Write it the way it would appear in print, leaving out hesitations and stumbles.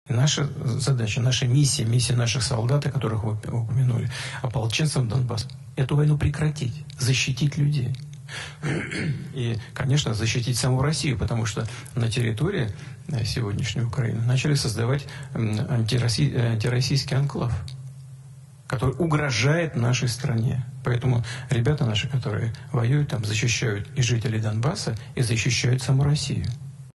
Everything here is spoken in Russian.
И наша задача, наша миссия наших солдат, о которых вы упомянули, ополченцев Донбасса, эту войну прекратить, защитить людей. И, конечно, защитить саму Россию, потому что на территории сегодняшней Украины начали создавать антироссийский анклав, который угрожает нашей стране. Поэтому ребята наши, которые воюют там, защищают и жителей Донбасса, и защищают саму Россию.